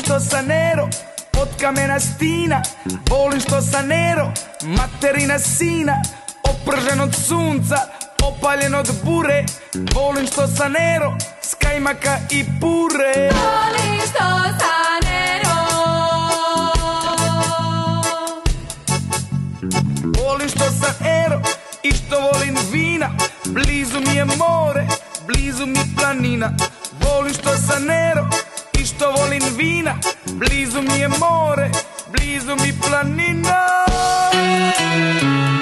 što sam nero od kamena stina, volim što sam nero materina sina, opržen od sunca, opaljen od bure, volim što sam nero s kajmaka i pure. Volim što sam nero, volim što sam ero i što volim vina, blizu mi je more, blizu mi planina. Volim što sam nero i što volim vina, blizu mi je more, blizu mi planina.